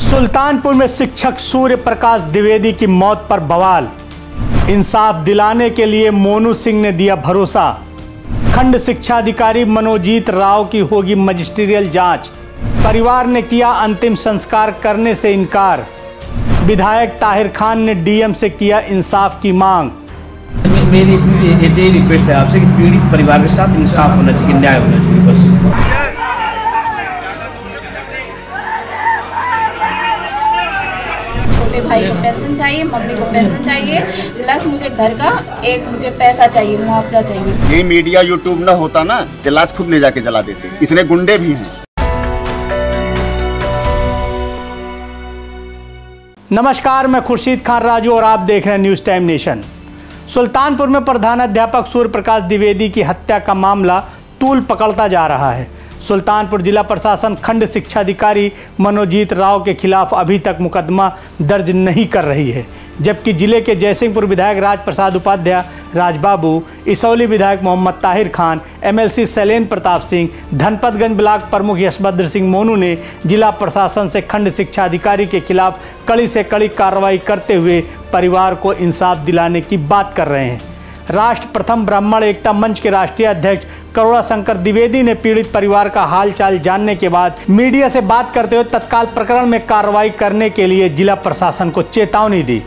सुल्तानपुर में शिक्षक सूर्य प्रकाश द्विवेदी की मौत पर बवाल। इंसाफ दिलाने के लिए मोनू सिंह ने दिया भरोसा। खंड शिक्षाधिकारी मनोजीत राव की होगी मजिस्ट्रियल जांच। परिवार ने किया अंतिम संस्कार करने से इनकार। विधायक ताहिर खान ने डीएम से किया इंसाफ की मांग। मेरी यही रिक्वेस्ट है आपसे कि पीड़ित परिवार के साथ इंसाफ होना चाहिए, न्याय होना चाहिए बस। छोटे भाई को पेंशन चाहिए, मम्मी को पेंशन चाहिए, प्लस मुझे घर का मुझे पैसा चाहिए, मुआवजा चाहिए। ये मीडिया यूट्यूब न होता ना तो लाश खुद ले जाके जला देते। इतने गुंडे भी हैं। नमस्कार, मैं खुर्शीद खान राजू और आप देख रहे हैं न्यूज़ टाइम नेशन। सुल्तानपुर में प्रधानाध्यापक सूर्य प्रकाश द्विवेदी की हत्या का मामला तूल पकड़ता जा रहा है। सुल्तानपुर जिला प्रशासन खंड शिक्षाधिकारी मनोजीत राव के खिलाफ अभी तक मुकदमा दर्ज नहीं कर रही है, जबकि जिले के जयसिंहपुर विधायक राजप्रसाद उपाध्याय राजबाबू, इसौली विधायक मोहम्मद ताहिर खान, एमएलसी शैलेंद्र प्रताप सिंह, धनपतगंज ब्लॉक प्रमुख यशभद्र सिंह मोनू ने जिला प्रशासन से खंड शिक्षाधिकारी के खिलाफ कड़ी से कड़ी कार्रवाई करते हुए परिवार को इंसाफ दिलाने की बात कर रहे हैं। राष्ट्र प्रथम ब्राह्मण एकता मंच के राष्ट्रीय अध्यक्ष करुणा शंकर द्विवेदी ने पीड़ित परिवार का हालचाल जानने के बाद मीडिया से बात करते हुए तत्काल प्रकरण में कार्रवाई करने के लिए जिला प्रशासन को चेतावनी दी।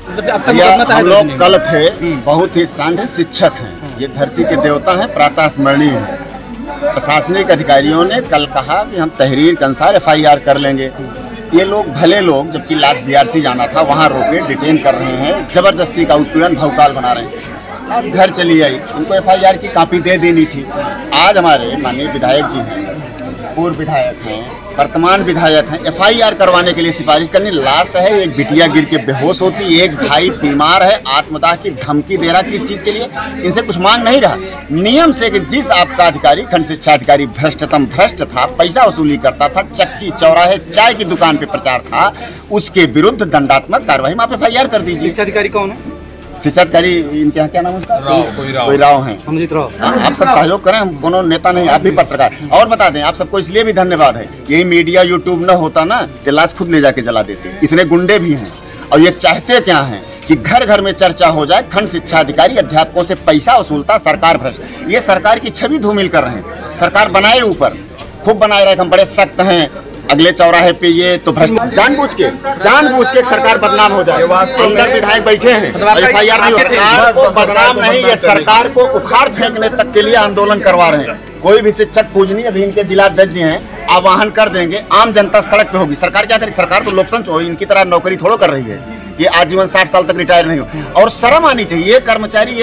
हम लोग कल थे, बहुत ही सांड शिक्षक हैं, ये धरती के देवता हैं, प्रातः स्मरणीय हैं। प्रशासनिक अधिकारियों ने कल कहा कि हम तहरीर के अनुसार FIR कर लेंगे। ये लोग भले लोग, जबकि लास्ट BRC जाना था वहाँ रोके डिटेन कर रहे हैं, जबरदस्ती का उत्पीड़न भौकाल बना रहे हैं। आज घर चली आई, उनको FIR की कॉपी दे देनी थी। आज हमारे माननीय विधायक जी हैं, पूर्व विधायक हैं, वर्तमान विधायक हैं, FIR करवाने के लिए सिफारिश करनी। लाश है, एक बिटिया गिर के बेहोश होती, एक भाई बीमार है, आत्मदाह की धमकी दे रहा। किस चीज़ के लिए? इनसे कुछ मांग नहीं रहा, नियम से कि जिस आपका अधिकारी खंड शिक्षा अधिकारी भ्रष्टतम भ्रष्ट था, पैसा वसूली करता था, चक्की चौराहे चाय की दुकान पे प्रचार था, उसके विरुद्ध दंडात्मक कार्रवाई में आप FIR कर दीजिए। शिक्षा अधिकारी कौन है? शिक्षा अधिकारी इनके यहाँ क्या नाम है उसका? कोई राव हैं। आप सब सहयोग करें, हम कोनो नेता नहीं, आप भी पत्रकार। और बता दें, आप सबको इसलिए भी धन्यवाद है, यही मीडिया यूट्यूब न होता ना तो लाश खुद ले जाके जला देते। इतने गुंडे भी हैं और ये चाहते क्या हैं कि घर घर में चर्चा हो जाए, खंड शिक्षा अधिकारी अध्यापकों से पैसा वसूलता, सरकार भ्रष्ट। ये सरकार की छवि धूमिल कर रहे हैं। सरकार बनाए ऊपर खूब बनाए रहे, हम बड़े सख्त हैं, अगले चौराहे पे ये तो भ्रष्ट। जानबूझ के सरकार बदनाम हो जाए। अंदर विधायक बैठे हैं, FIR नहीं हो। सरकार को बदनाम नहीं, ये सरकार को उखाड़ फेंकने तक के लिए आंदोलन करवा रहे हैं। कोई भी शिक्षक पूजनीय, अभी इनके जिलाध्यक्ष जी हैं, आह्वान कर देंगे, आम जनता सड़क पे होगी। सरकार क्या करेगी? सरकार तो लोकतंत्र हो, इनकी तरह नौकरी थोड़ो कर रही है। ये आजीवन 60 साल तक रिटायर नहीं हो। और शर्म आनी चाहिए। एक कर्मचारी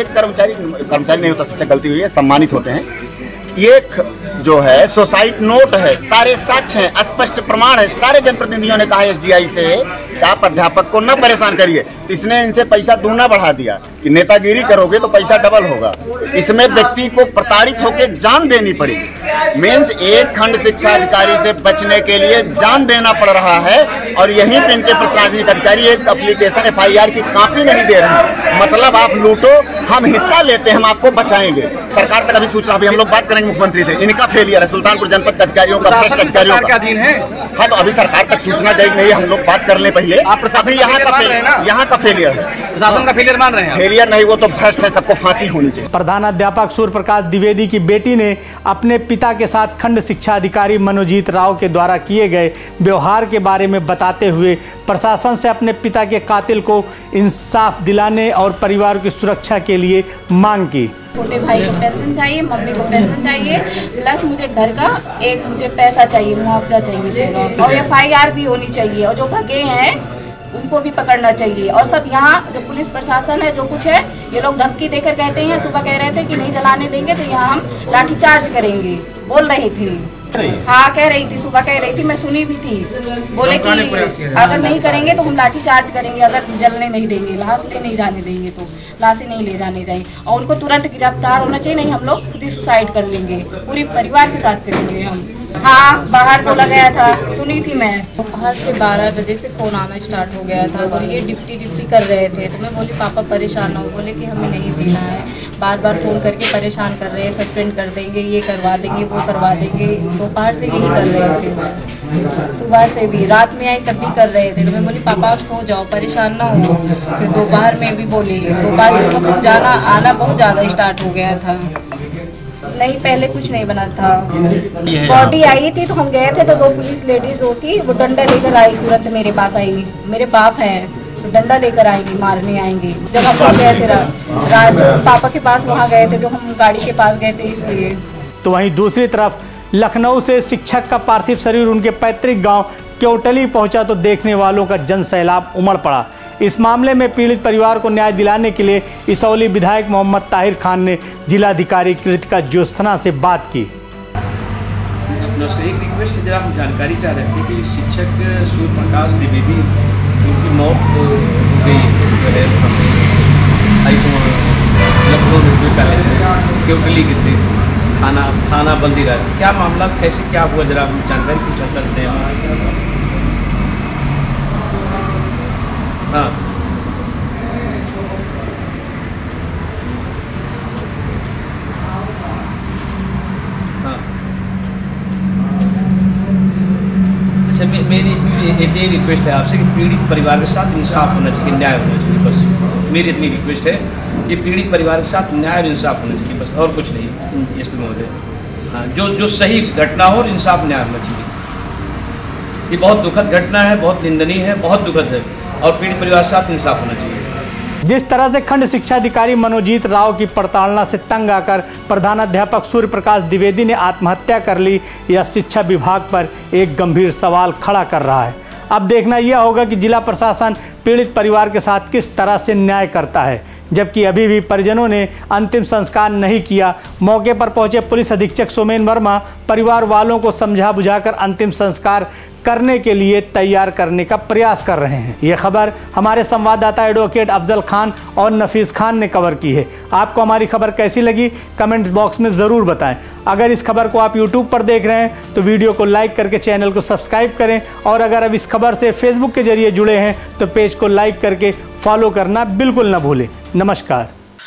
नहीं होता, शिक्षक गलती हुई है, सम्मानित होते हैं। एक जो है सोसाइटी नोट है, सारे साक्ष्य हैं, स्पष्ट प्रमाण है। सारे जनप्रतिनिधियों ने कहा SDI से कि आप अध्यापक को न परेशान करिए। तो इसने इनसे पैसा दूना बढ़ा दिया कि नेतागिरी करोगे तो पैसा डबल होगा। इसमें व्यक्ति को प्रताड़ित होकर जान देनी पड़ेगी। मीन्स एक खंड शिक्षा अधिकारी से बचने के लिए जान देना पड़ रहा है। और यहीं पे इनके प्रशासनिक अधिकारी एक एप्लीकेशन FIR की कॉपी नहीं दे रहे हैं। मतलब आप लूटो, हम हिस्सा लेते हैं, हम आपको बचाएंगे। सरकार तक अभी सूचना, अभी हम लोग बात करेंगे मुख्यमंत्री से। इनका फेलियर है, सुल्तानपुर जनपद के अधिकारियों का, भ्रष्ट अधिकारियों का अधीन है। हाँ, तो अभी सरकार तक सूचना गई नहीं, हम लोग बात कर ले पहले। अभी यहाँ का फेलियर है, प्रशासन का फेलियर मान रहे हैं। फेलियर नहीं, वो तो भ्रष्ट है, सबको फांसी होनी चाहिए। प्रधानाध्यापक सूर्य प्रकाश द्विवेदी की बेटी ने अपने पिता के साथ खंड शिक्षा अधिकारी मनोजीत राव के द्वारा किए गए व्यवहार के बारे में बताते हुए प्रशासन से अपने पिता के कातिल को इंसाफ दिलाने और परिवार की सुरक्षा के लिए मांग की। छोटे भाई को पेंशन चाहिए, मम्मी को पेंशन चाहिए, प्लस मुझे घर का मुझे पैसा चाहिए, मुआवजा चाहिए पूरा। और FIR भी होनी चाहिए। और जो भगे हैं उनको भी पकड़ना चाहिए। और सब यहाँ जो पुलिस प्रशासन है, जो कुछ है, ये लोग धमकी देकर कहते हैं। सुबह कह रहे थे कि नहीं जलाने देंगे तो यहाँ हम लाठीचार्ज करेंगे, बोल रही थी। हाँ, कह रही थी, सुबह कह रही थी, मैं सुनी भी थी। बोले कि अगर नहीं करेंगे तो हम लाठी चार्ज करेंगे, अगर जलने नहीं देंगे, लाश ले नहीं जाने देंगे तो लाशें नहीं ले जाने चाहिए। और उनको तुरंत गिरफ्तार होना चाहिए, नहीं हम लोग खुद ही सुसाइड कर लेंगे, पूरी परिवार के साथ करेंगे हम। हाँ, बाहर बोला गया था, सुनी थी मैं। बाहर से 12 बजे से फ़ोन आना स्टार्ट हो गया था, तो ये डिप्टी कर रहे थे। तो मैं बोली पापा परेशान हो, बोले कि हमें नहीं जीना है, बार बार फ़ोन करके परेशान कर रहे हैं, सस्पेंड कर देंगे, ये करवा देंगे, वो करवा देंगे। दोपहर से यही कर रहे थे। सुबह से भी, रात में आई तब भी कर रहे थे। तो मैं बोली पापा आप सो जाओ, परेशान ना हो। फिर दोपहर में भी बोली, दोपहर से उनका जाना आना बहुत ज़्यादा स्टार्ट हो गया था। नहीं, पहले कुछ नहीं बना था। बॉडी आई थी तो हम गए थे, तो 2 पुलिस लेडीज होती, वो डंडा लेकर आई, तुरंत मेरे पास आई। मेरे बाप हैं तो डंडा लेकर आएंगी, मारने आएंगे। जब हम लोग गए थे राजू पापा के पास, वहाँ गए थे, जो हम गाड़ी के पास गए थे इसलिए। तो वहीं दूसरी तरफ लखनऊ से शिक्षक का पार्थिव शरीर उनके पैतृक गांव केवटली पहुंचा तो देखने वालों का जन सैलाब उमड़ पड़ा। इस मामले में पीड़ित परिवार को न्याय दिलाने के लिए इसौली विधायक मोहम्मद ताहिर खान ने जिलाधिकारी कृतिका ज्योत्सना से बात की। एक रिक्वेस्ट है, जरा हम जानकारी चाह रहे थे कि शिक्षक सूर्य प्रकाश द्विवेदी उनकी मौत हो गई है, लखनऊ केवटली के थे, थाना बल्दीराज। क्या मामला, कैसे क्या हुआ, जरा हम जानकारी पूछा करते हैं। हाँ हाँ, अच्छा मेरी ये रिक्वेस्ट है आपसे कि पीड़ित परिवार के साथ इंसाफ होना चाहिए, न्याय होना चाहिए, बस मेरी इतनी रिक्वेस्ट है कि पीड़ित परिवार के साथ न्याय और इंसाफ होना चाहिए, बस और कुछ नहीं। एसपी महोदय, हाँ, जो सही घटना हो और इंसाफ न्याय होना चाहिए। ये बहुत दुखद घटना है, बहुत निंदनीय है, बहुत दुखद है, और पीड़ित परिवार के साथ इंसाफ होना चाहिए। जिस तरह से खंड शिक्षा अधिकारी मनोजीत राव की प्रताड़ना से तंग आकर प्रधानाध्यापक सूर्य प्रकाश द्विवेदी ने आत्महत्या कर ली, यह शिक्षा विभाग पर एक गंभीर सवाल खड़ा कर रहा है। अब देखना यह होगा कि जिला प्रशासन पीड़ित परिवार के साथ किस तरह से न्याय करता है, जबकि अभी भी परिजनों ने अंतिम संस्कार नहीं किया। मौके पर पहुंचे पुलिस अधीक्षक सोमेन वर्मा परिवार वालों को समझा बुझाकर अंतिम संस्कार करने के लिए तैयार करने का प्रयास कर रहे हैं। यह खबर हमारे संवाददाता एडवोकेट अफजल खान और नफीस खान ने कवर की है। आपको हमारी खबर कैसी लगी कमेंट बॉक्स में ज़रूर बताएं। अगर इस खबर को आप यूट्यूब पर देख रहे हैं तो वीडियो को लाइक करके चैनल को सब्सक्राइब करें, और अगर अब इस खबर से फेसबुक के जरिए जुड़े हैं तो पेज को लाइक करके फॉलो करना बिल्कुल न भूलें। नमस्कार।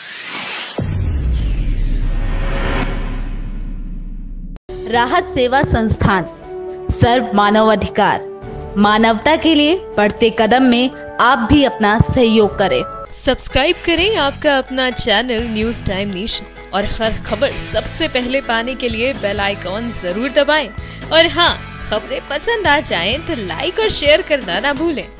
राहत सेवा संस्थान, सर्व मानव अधिकार, मानवता के लिए बढ़ते कदम में आप भी अपना सहयोग करें। सब्सक्राइब करें आपका अपना चैनल न्यूज़ टाइम नेशन, और हर खबर सबसे पहले पाने के लिए बेल आइकॉन जरूर दबाएं। और हाँ, खबरें पसंद आ जाएं तो लाइक और शेयर करना ना भूलें।